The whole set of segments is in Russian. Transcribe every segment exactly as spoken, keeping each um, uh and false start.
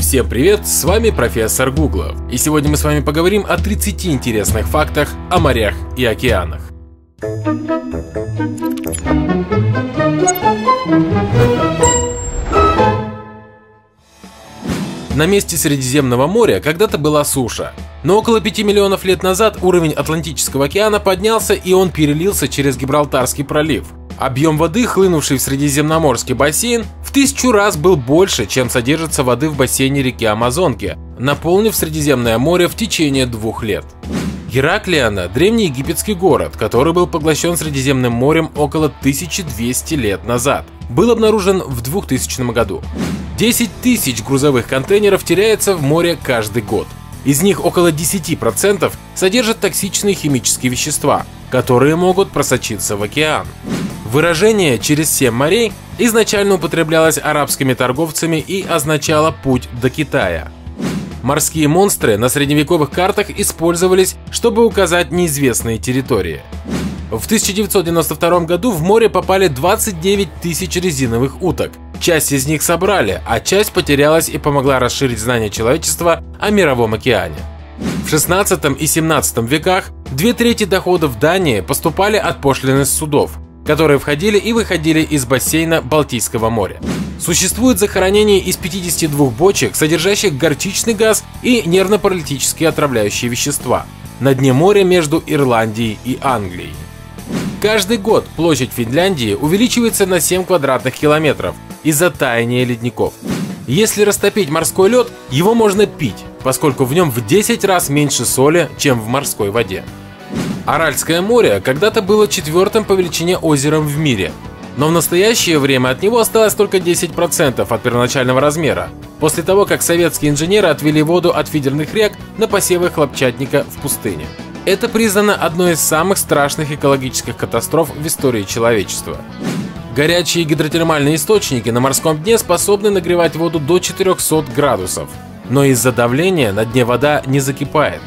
Всем привет, с вами профессор Гуглов, и сегодня мы с вами поговорим о тридцати интересных фактах о морях и океанах. На месте Средиземного моря когда-то была суша, но около пяти миллионов лет назад уровень Атлантического океана поднялся, и он перелился через Гибралтарский пролив. Объем воды, хлынувший в Средиземноморский бассейн, в тысячу раз был больше, чем содержится воды в бассейне реки Амазонки, наполнив Средиземное море в течение двух лет. Гераклиона – древний египетский город, который был поглощен Средиземным морем около тысячи двухсот лет назад. Был обнаружен в двухтысячном году. десять тысяч грузовых контейнеров теряется в море каждый год. Из них около десяти процентов содержат токсичные химические вещества, которые могут просочиться в океан. Выражение «через семь морей» изначально употреблялось арабскими торговцами и означало «путь до Китая». Морские монстры на средневековых картах использовались, чтобы указать неизвестные территории. В тысяча девятьсот девяносто втором году в море попали двадцать девять тысяч резиновых уток. Часть из них собрали, а часть потерялась и помогла расширить знания человечества о Мировом океане. В шестнадцатом и семнадцатом веках две трети доходов Дании поступали от пошлины с судов, которые входили и выходили из бассейна Балтийского моря. Существует захоронение из пятидесяти двух бочек, содержащих горчичный газ и нервно-паралитические отравляющие вещества, на дне моря между Ирландией и Англией. Каждый год площадь Финляндии увеличивается на семь квадратных километров из-за таяния ледников. Если растопить морской лед, его можно пить, поскольку в нем в десять раз меньше соли, чем в морской воде. Аральское море когда-то было четвертым по величине озером в мире, но в настоящее время от него осталось только десять процентов от первоначального размера, после того, как советские инженеры отвели воду от фидерных рек на посевы хлопчатника в пустыне. Это признано одной из самых страшных экологических катастроф в истории человечества. Горячие гидротермальные источники на морском дне способны нагревать воду до четырёхсот градусов, но из-за давления на дне вода не закипает.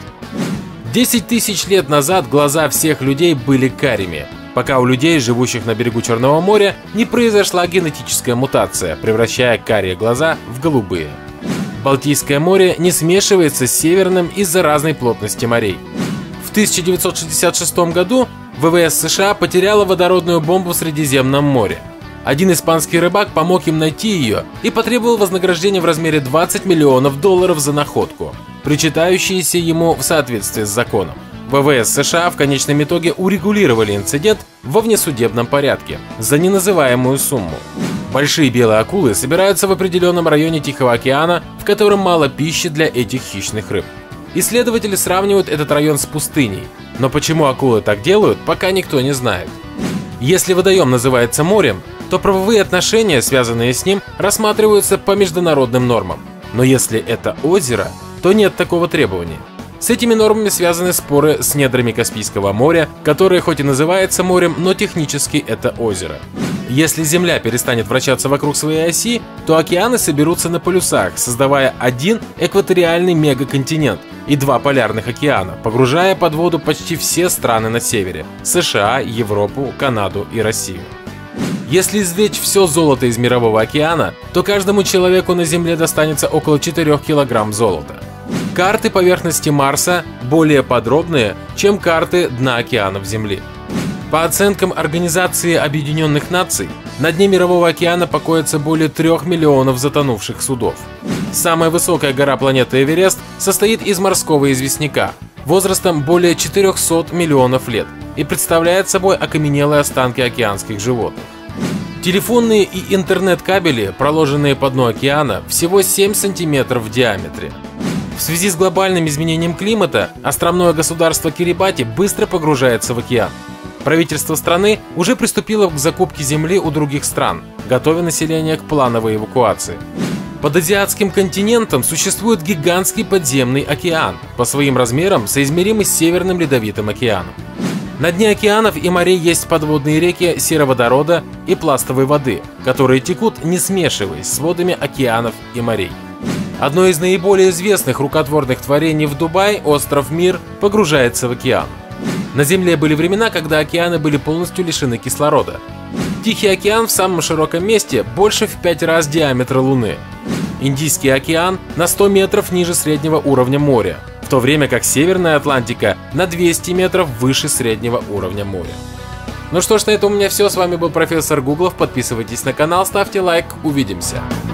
десять тысяч лет назад глаза всех людей были карими, пока у людей, живущих на берегу Черного моря, не произошла генетическая мутация, превращая карие глаза в голубые. Балтийское море не смешивается с Северным из-за разной плотности морей. В тысяча девятьсот шестьдесят шестом году ВВС США потеряла водородную бомбу в Средиземном море. Один испанский рыбак помог им найти ее и потребовал вознаграждения в размере двадцати миллионов долларов за находку, причитающиеся ему в соответствии с законом. ВВС США в конечном итоге урегулировали инцидент во внесудебном порядке за неназываемую сумму. Большие белые акулы собираются в определенном районе Тихого океана, в котором мало пищи для этих хищных рыб. Исследователи сравнивают этот район с пустыней, но почему акулы так делают, пока никто не знает. Если водоем называется морем, то правовые отношения, связанные с ним, рассматриваются по международным нормам. Но если это озеро, то нет такого требования. С этими нормами связаны споры с недрами Каспийского моря, которое хоть и называется морем, но технически это озеро. Если Земля перестанет вращаться вокруг своей оси, то океаны соберутся на полюсах, создавая один экваториальный мегаконтинент и два полярных океана, погружая под воду почти все страны на севере – США, Европу, Канаду и Россию. Если извлечь все золото из Мирового океана, то каждому человеку на Земле достанется около четырёх килограмм золота. Карты поверхности Марса более подробные, чем карты дна океанов Земли. По оценкам Организации Объединенных Наций, на дне Мирового океана покоится более трех миллионов затонувших судов. Самая высокая гора планеты Эверест состоит из морского известняка, возрастом более четырёхсот миллионов лет, и представляет собой окаменелые останки океанских животных. Телефонные и интернет-кабели, проложенные по дну океана, всего семь сантиметров в диаметре. В связи с глобальным изменением климата, островное государство Кирибати быстро погружается в океан. Правительство страны уже приступило к закупке земли у других стран, готовя население к плановой эвакуации. Под азиатским континентом существует гигантский подземный океан, по своим размерам соизмеримый с Северным ледовитым океаном. На дне океанов и морей есть подводные реки сероводорода и пластовой воды, которые текут, не смешиваясь с водами океанов и морей. Одно из наиболее известных рукотворных творений в Дубае, остров Мир, погружается в океан. На Земле были времена, когда океаны были полностью лишены кислорода. Тихий океан в самом широком месте больше в пять раз диаметра Луны. Индийский океан на сто метров ниже среднего уровня моря, в то время как Северная Атлантика на двести метров выше среднего уровня моря. Ну что ж, на этом у меня все. С вами был профессор Гуглов. Подписывайтесь на канал, ставьте лайк. Увидимся.